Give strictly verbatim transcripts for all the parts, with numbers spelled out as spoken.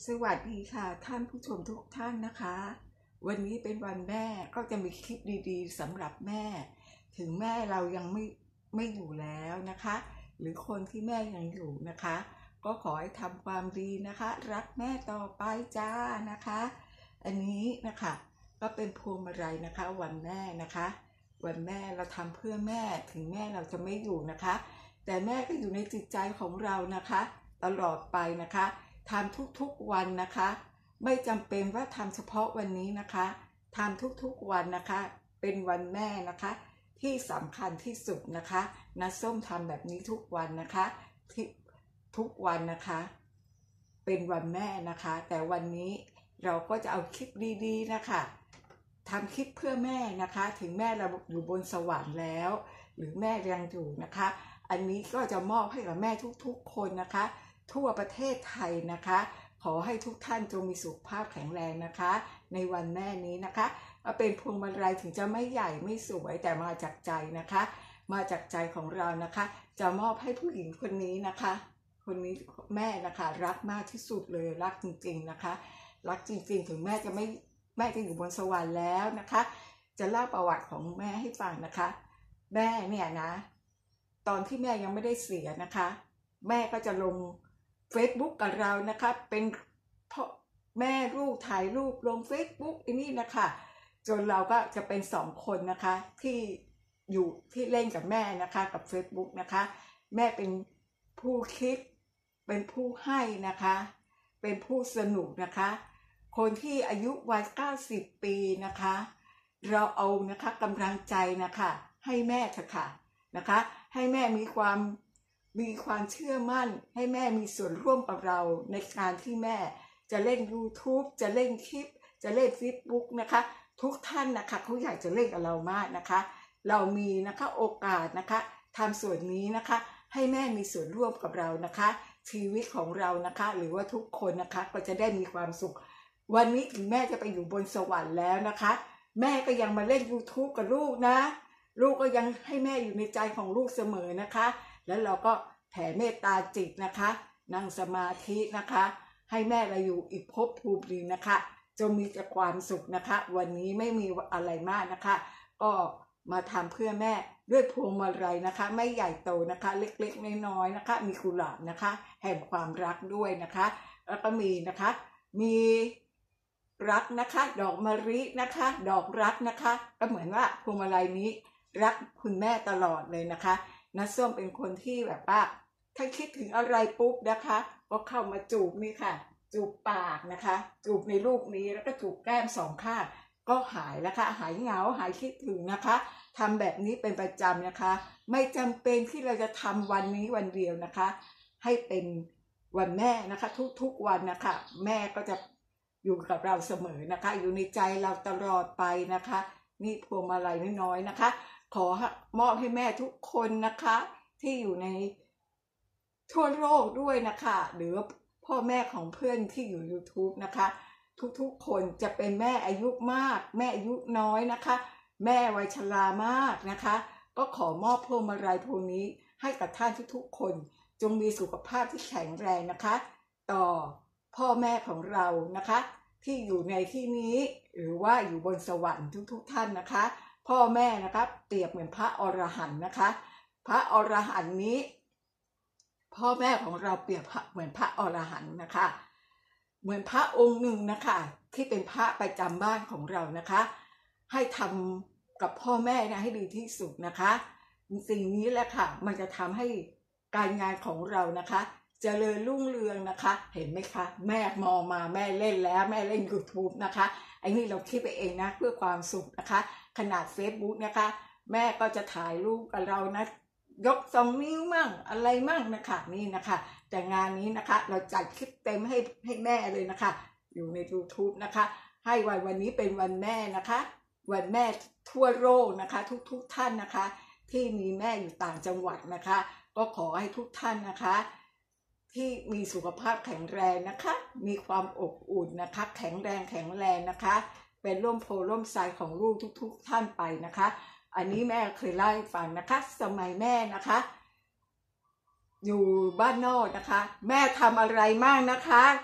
สวัสดีค่ะท่านผู้ชมทุกท่านนะคะวันนี้เป็นวันแม่ก็จะมีคลิปดีๆสำหรับแม่ถึงแม่เรายังไม่ไม่อยู่แล้วนะคะหรือคนที่แม่ยังอยู่นะคะก็ขอให้ทำความดีนะคะรักแม่ต่อไปจ้านะคะอันนี้นะคะก็เป็นพวงมาลัยนะคะวันแม่นะคะวันแม่เราทำเพื่อแม่ถึงแม่เราจะไม่อยู่นะคะแต่แม่ก็อยู่ในจิตใจของเรานะคะตลอดไปนะคะทำทุกๆวันนะคะไม่จำเป็นว่าทำเฉพาะวันนี้นะคะทำทุกๆวันนะคะเป็นวันแม่นะคะที่สำคัญที่สุดนะคะนะส้มทำแบบนี้ทุกวันนะคะที่ทุกวันนะคะเป็นวันแม่นะคะแต่วันนี้เราก็จะเอาคลิปดีๆนะคะทำคลิปเพื่อแม่นะคะถึงแม่เราอยู่บนสวรรค์แล้วหรือแม่ยังอยู่นะคะอันนี้ก็จะมอบให้กับแม่ทุกๆคนนะคะทั่วประเทศไทยนะคะขอให้ทุกท่านจงมีสุขภาพแข็งแรงนะคะในวันแม่นี้นะคะเป็นพวงมาลัยถึงจะไม่ใหญ่ไม่สวยแต่มาจากใจนะคะมาจากใจของเรานะคะจะมอบให้ผู้หญิงคนนี้นะคะคนนี้แม่นะคะรักมากที่สุดเลยรักจริงๆนะคะรักจริงๆถึงแม่จะไม่แม่จะอยู่บนสวรรค์แล้วนะคะจะเล่าประวัติของแม่ให้ฟังนะคะแม่เนี่ยนะตอนที่แม่ยังไม่ได้เสียนะคะแม่ก็จะลงFacebook กับเรานะคะเป็นพ่อแม่ลูกถ่ายรูปลง Facebook อันนี้นะคะจนเราก็จะเป็นสองคนนะคะที่อยู่ที่เล่นกับแม่นะคะกับ Facebook นะคะแม่เป็นผู้คิดเป็นผู้ให้นะคะเป็นผู้สนุกนะคะคนที่อายุวัยเก้าสิบปีนะคะเราเอานะคะกำลังใจนะคะให้แม่เถอะค่ะนะคะให้แม่มีความมีความเชื่อมั่นให้แม่มีส่วนร่วมกับเราในการที่แม่จะเล่น YouTube จะเล่นคลิปจะเล่น Facebook นะคะทุกท่านนะคะเขาอยากจะเล่นกับเรามากนะคะเรามีนะคะโอกาสนะคะทำส่วนนี้นะคะให้แม่มีส่วนร่วมกับเรานะคะชีวิตของเรานะคะหรือว่าทุกคนนะคะก็จะได้มีความสุขวันนี้ถึงแม่จะไปอยู่บนสวรรค์แล้วนะคะแม่ก็ยังมาเล่น YouTube กับลูกนะลูกก็ยังให้แม่อยู่ในใจของลูกเสมอนะคะแล้วเราก็แผ่เมตตาจิตนะคะนั่งสมาธินะคะให้แม่เราอยู่อีกภพภูมิหนึ่งนะคะจงมีแต่ความสุขนะคะวันนี้ไม่มีอะไรมากนะคะก็มาทำเพื่อแม่ด้วยพวงมาลัยนะคะไม่ใหญ่โตนะคะเล็กๆน้อยๆนะคะมีกุหลาบนะคะแห่งความรักด้วยนะคะแล้วก็มีนะคะมีรักนะคะดอกมะลินะคะดอกรักนะคะก็เหมือนว่าพวงมาลัยนี้รักคุณแม่ตลอดเลยนะคะน้าส้มเป็นคนที่แบบว่าถ้าคิดถึงอะไรปุ๊บนะคะก็เข้ามาจูบนี่ค่ะจูบปากนะคะจูบในรูปนี้แล้วก็จูบแก้มสองข้างก็หายแล้วค่ะหายเหงาหายคิดถึงนะคะทำแบบนี้เป็นประจำนะคะไม่จำเป็นที่เราจะทำวันนี้วันเดียวนะคะให้เป็นวันแม่นะคะทุกๆวันนะคะแม่ก็จะอยู่กับเราเสมอนะคะอยู่ในใจเราตลอดไปนะคะนี่พวงมาลัยน้อยๆนะคะขอมอบให้แม่ทุกคนนะคะที่อยู่ในทั่วโลกด้วยนะคะหรือพ่อแม่ของเพื่อนที่อยู่ YouTube นะคะทุกๆคนจะเป็นแม่อายุมากแม่อายุน้อยนะคะแม่วัยชรามากนะคะก็ขอมอบพวงมาลัยพวงนี้ให้กับท่านทุกๆคนจงมีสุขภาพที่แข็งแรงนะคะต่อพ่อแม่ของเรานะคะที่อยู่ในที่นี้หรือว่าอยู่บนสวรรค์ทุกๆท่านนะคะพ่อแม่นะคะเปรียบเหมือนพระอรหันต์นะคะพระอรหันต์นี้พ่อแม่ของเราเปรียบเหมือนพระอรหันต์นะคะเหมือนพระองค์หนึ่งนะคะที่เป็นพระประจำบ้านของเรานะคะให้ทำกับพ่อแม่นะให้ดีที่สุดนะคะสิ่งนี้แหละค่ะมันจะทำให้การงานของเรานะคะเจริญรุ่งเรืองนะคะเห็นไหมคะแม่มองมาแม่เล่นแล้วแม่เล่น YouTube นะคะไอ้นี่เราคิดไปเองนะเพื่อความสุขนะคะขนาด Facebook นะคะแม่ก็จะถ่ายรูปกับเรานะยกสองนิ้วมั่งอะไรมั่งนะคะนี่นะคะแต่งานนี้นะคะเราจัดคลิปเต็มให้ให้แม่เลยนะคะอยู่ใน YouTube นะคะให้วันวันนี้เป็นวันแม่นะคะวันแม่ทั่วโลกนะคะทุกๆ ท่านนะคะที่มีแม่อยู่ต่างจังหวัดนะคะก็ขอให้ทุกท่านนะคะที่มีสุขภาพแข็งแรงนะคะมีความอบอุ่นนะคะแข็งแรงแข็งแรงนะคะเป็นร่มโพล่มไทรของลูกทุกๆท่านไปนะคะอันนี้แม่เคยเล่าให้ฟังนะคะสมัยแม่นะคะอยู่บ้านนอกนะคะแม่ทำอะไรมากนะคะ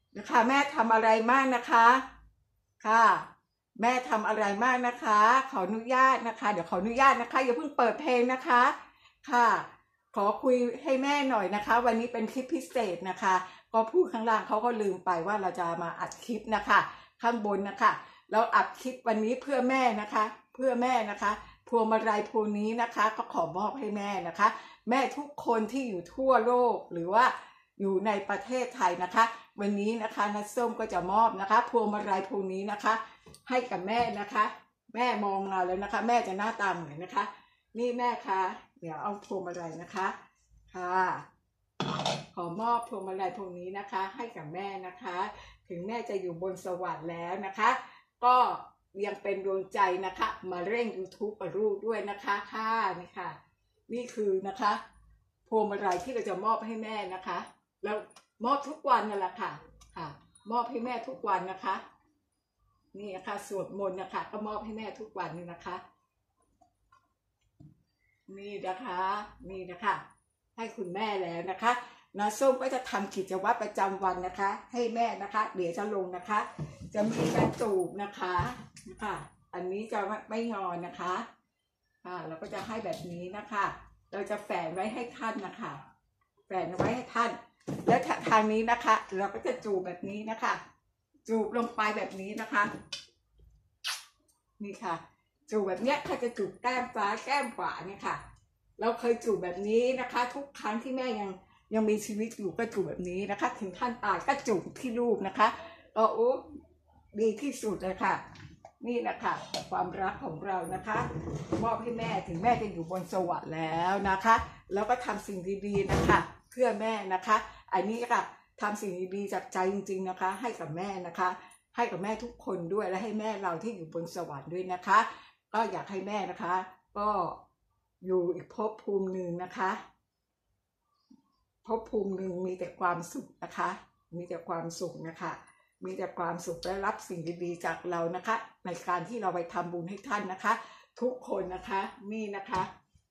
นะคะแม่ทำอะไรมากนะคะค่ะแม่ทำอะไรมากนะคะขออนุญาตนะคะเดี๋ยวขออนุญาตนะคะอย่าเพิ่งเปิดเพลงนะคะค่ะขอคุยให้แม่หน่อยนะคะวันนี้เป็นคลิปพิเศษนะคะก็พูดข้างล่างเขาก็ลืมไปว่าเราจะมาอัดคลิปนะคะข้างบนนะคะเราอัดคลิปวันนี้เพื่อแม่นะคะเพื่อแม่นะคะพวงมาลัยพวงนี้นะคะก็ขอมอบให้แม่นะคะแม่ทุกคนที่อยู่ทั่วโลกหรือว่าอยู่ในประเทศไทยนะคะวันนี้นะคะนัดส้มก็จะมอบนะคะพวงมาลัยพวงนี้นะคะให้กับแม่นะคะแม่มองมาแล้วนะคะแม่จะหน้าตาเหมือนนะคะนี่แม่คะเดี๋ยวเอาพวงมาลัยนะคะค่ะขอมอบพวงมาลัยพวงนี้นะคะให้กับแม่นะคะถึงแม่จะอยู่บนสวรรค์แล้วนะคะก็ยังเป็นดวงใจนะคะมาเร่ง ยูทูบ กับลูกด้วยนะคะค่ะนี่ค่ะนี่คือนะคะพวงมาลัยที่เราจะมอบให้แม่นะคะแล้วมอบทุกวันนั่นแหละค่ะค่ะมอบให้แม่ทุกวันนะคะนี่นะคะสวดมนต์นะคะก็มอบให้แม่ทุกวันนี่นะคะนี่นะคะนี่นะคะให้คุณแม่แล้วนะคะน้าส้มก็จะทำกิจวัตรประจำวันนะคะให้แม่นะคะเดี๋ยวจะลงนะคะจะมีกระจูบนะคะนะคะอันนี้จะไม่งอนนะคะค่ะเราก็จะให้แบบนี้นะคะเราจะแฝงไว้ให้ท่านนะคะแฝงไว้ให้ท่านแล้วทางนี้นะคะเราก็จะจูบแบบนี้นะคะจูบลงไปแบบนี้นะคะนี่ค่ะจูบแบบเนี้ยถ้าจะจูบแก้มซ้ายแก้มขวาเนี่ยค่ะเราเคยจูบแบบนี้นะคะทุกครั้งที่แม่ยังยังมีชีวิตอยู่ก็จูบแบบนี้นะคะถึงท่านตายก็จูบที่รูปนะคะก็โอ้ดีที่สุดเลยค่ะนี่นะคะความรักของเรานะคะมอบให้แม่ถึงแม่จะอยู่บนสวรรค์แล้วนะคะแล้วก็ทำสิ่งดีๆนะคะเพื่อแม่นะคะอันนี้ค่ะทำสิ่งดีๆจากใจจริงๆนะคะให้กับแม่นะคะให้กับแม่ทุกคนด้วยและให้แม่เราที่อยู่บนสวรรค์ด้วยนะคะก็อยากให้แม่นะคะก็อยู่อีกภพภูมิหนึ่งนะคะภพภูมิหนึ่งมีแต่ความสุขนะคะมีแต่ความสุขนะคะมีแต่ความสุขและรับสิ่งดีๆจากเรานะคะในการที่เราไปทำบุญให้ท่านนะคะทุกคนนะคะนี่นะคะ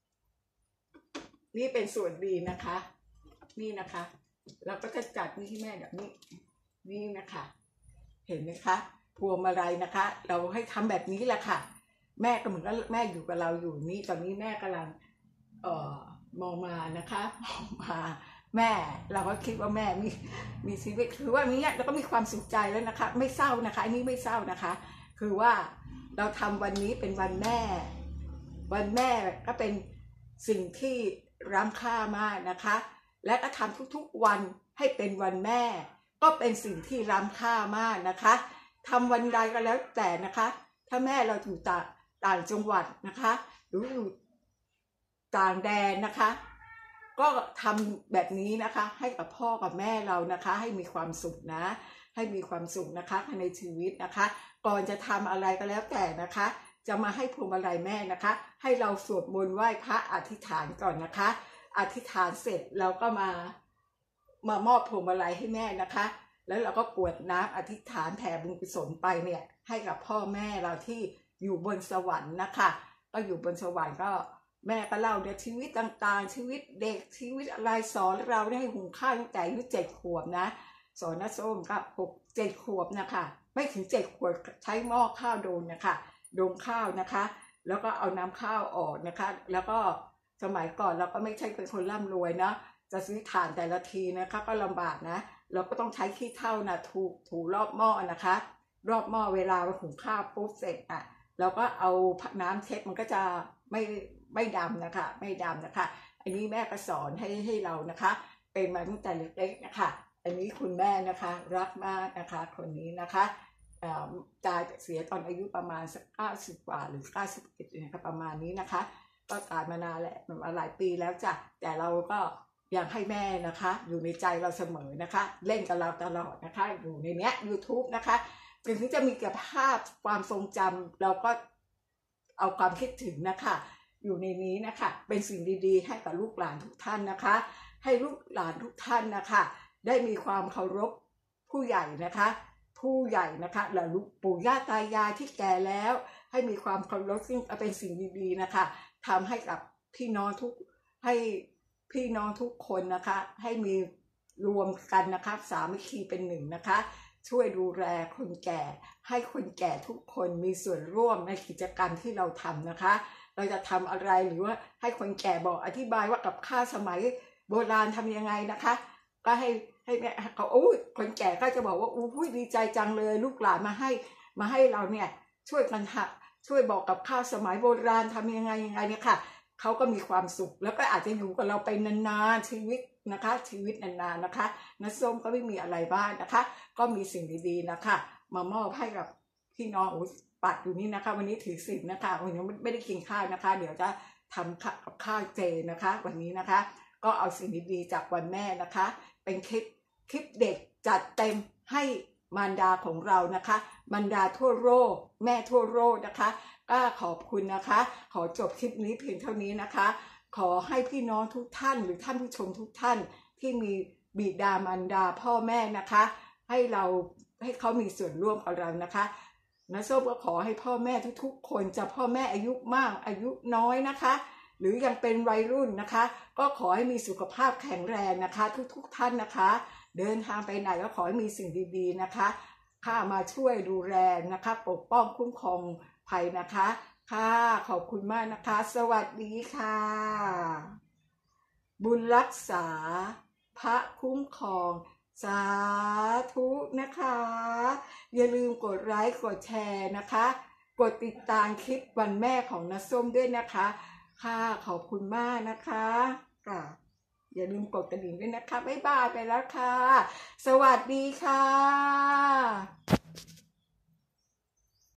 นี่เป็นส่วนดีนะคะนี่นะคะเราก็จะจัดนี่ให้แม่แบบนี้นี่นะคะเห็นไหมคะพวงมาลัยนะคะเราให้ทำแบบนี้แหละค่ะแม่ก็เหมือนกับแม่อยู่กับเราอยู่นี่ตอนนี้แม่กำลังเอ่อมองมานะคะมองมาแม่เราก็คิดว่าแม่มีมีชีวิตคือว่านี้เราก็มีความสุขใจแล้วนะคะไม่เศร้านะคะอันนี้ไม่เศร้านะคะคือว่าเราทำวันนี้เป็นวันแม่วันแม่ก็เป็นสิ่งที่ล้ำค่ามากนะคะและก็ทำทุกๆวันให้เป็นวันแม่ก็เป็นสิ่งที่ล้ำค่ามากนะคะทำวันใดก็แล้วแต่นะคะถ้าแม่เราอยู่ต่างต่างจังหวัดนะคะหรืออยู่ต่างแดนนะคะก็ทำแบบนี้นะคะให้กับพ่อกับแม่เรานะคะให้มีความสุขนะให้มีความสุขนะคะในชีวิตนะคะก่อนจะทำอะไรก็แล้วแต่นะคะจะมาให้พวงมาลัยแม่นะคะให้เราสวดมนต์ไหว้พระอธิษฐานก่อนนะคะอธิษฐานเสร็จเราก็มามามอบพวงมาลัยให้แม่นะคะแล้วเราก็กรวดน้ำอธิษฐานแผ่บุญกุศลไปเนี่ยให้กับพ่อแม่เราที่อยู่บนสวรรค์นะคะก็อยู่บนสวรรค์ก็แม่ก็เล่าเรื่องชีวิตต่างๆชีวิตเด็กชีวิตอะไรสอนเราได้หุงข้าวตั้งแต่อายุเจ็ดขวบนะสอนน้าส้มก็หกเจ็ดขวบนะคะไม่ถึงเจ็ดขวบใช้หม้อข้าวโดนนะคะโดงข้าวนะคะแล้วก็เอาน้ำข้าวออกนะคะแล้วก็สมัยก่อนเราก็ไม่ใช่เป็นคนร่ำรวยนะจะซื้อถ่านแต่ละทีนะคะก็ลำบากนะเราก็ต้องใช้ขี้เถ้านะถูถูรอบหม้อนะคะรอบหม้อเวลาเราหุงข้าวปุ๊บเสร็จอ่ะเราก็เอาน้ำเช็ดมันก็จะไม่ไม่ดำนะคะไม่ดำนะคะอันนี้แม่ก็สอนให้ให้เรานะคะเป็นมาตั้งแต่เล็กๆนะคะอันนี้คุณแม่นะคะรักมากนะคะคนนี้นะคะตายเสียตอนอายุประมาณสักเก้าสิบกว่าหรือเก้าสิบเอ็ดนะคะประมาณนี้นะคะก็ตายมานานแหละมาหลายปีแล้วจ้ะแต่เราก็อยากให้แม่นะคะอยู่ในใจเราเสมอนะคะเล่นกับเราตลอดนะคะอยู่ในเนี้ย ยูทูบ นะคะถึงจะมีแต่ภาพความทรงจำเราก็เอาความคิดถึงนะคะอยู่ในนี้นะคะเป็นสิ่งดีๆให้กับลูกหลานทุกท่านนะคะให้ลูกหลานทุกท่านนะคะได้มีความเคารพผู้ใหญ่นะคะผู้ใหญ่นะคะและลูกปู่ย่าตายายที่แก่แล้วให้มีความเคารพซึ่งเป็นสิ่งดีๆนะคะทำให้กับพี่น้องทุกให้พี่น้องทุกคนนะคะให้มีรวมกันนะคะสามัคคีเป็นหนึ่งนะคะช่วยดูแลคนแก่ให้คนแก่ทุกคนมีส่วนร่วมในกิจกรรมที่เราทำนะคะเราจะทำอะไรหรือว่าให้คนแก่บอกอธิบายว่ากับข้าวสมัยโบราณทำยังไงนะคะก็ให้ให้เขาโอ้ยคนแก่ก็จะบอกว่าอู้ยดีใจจังเลยลูกหลานมาให้มาให้เราเนี่ยช่วยกันทำช่วยบอกกับข้าวสมัยโบราณทำยังไงยังไงเนี่ยค่ะเขาก็มีความสุขแล้วก็อาจจะอยู่กับเราไปนานๆชีวิตนะคะชีวิตนานๆนะคะน้าส้มก็ไม่มีอะไรบ้างนะคะก็มีสิ่งดีๆนะคะมามอบให้กับพี่น้องอุปัดอยู่นี่นะคะวันนี้ถือศีลนะคะวันนี้ไม่ได้กินข้าวนะคะเดี๋ยวจะทำกับข้าวเจนะคะวันนี้นะคะก็เอาสิ่งดีๆจากวันแม่นะคะเป็นคลิปคลิปเด็กจัดเต็มให้มารดาของเรานะคะมารดาทั่วโลกแม่ทั่วโลกนะคะก็ขอบคุณนะคะขอจบคลิปนี้เพียงเท่านี้นะคะขอให้พี่น้องทุกท่านหรือท่านผู้ชมทุกท่านที่มีบิดามารดาพ่อแม่นะคะให้เราให้เขามีส่วนร่วมกับเรานะคะนะส้มก็ขอให้พ่อแม่ทุกๆคนจะพ่อแม่อายุมากอายุน้อยนะคะหรือยังเป็นวัยรุ่นนะคะก็ขอให้มีสุขภาพแข็งแรงนะคะทุกๆท่านนะคะเดินทางไปไหนก็ขอให้มีสิ่งดีๆนะคะข้ามาช่วยดูแลนะคะปกป้องคุ้มครองภัยนะคะค่ะขอบคุณมากนะคะสวัสดีค่ะบุญรักษาพระคุ้มครองสาธุนะคะอย่าลืมกดไลค์กดแชร์นะคะกดติดตามคลิปวันแม่ของน้าส้มด้วยนะคะค่ะขอบคุณมากนะคะค่ะอย่าลืมกดกระดิ่งด้วยนะคะบ๊ายบายไปแล้วค่ะสวัสดีค่ะ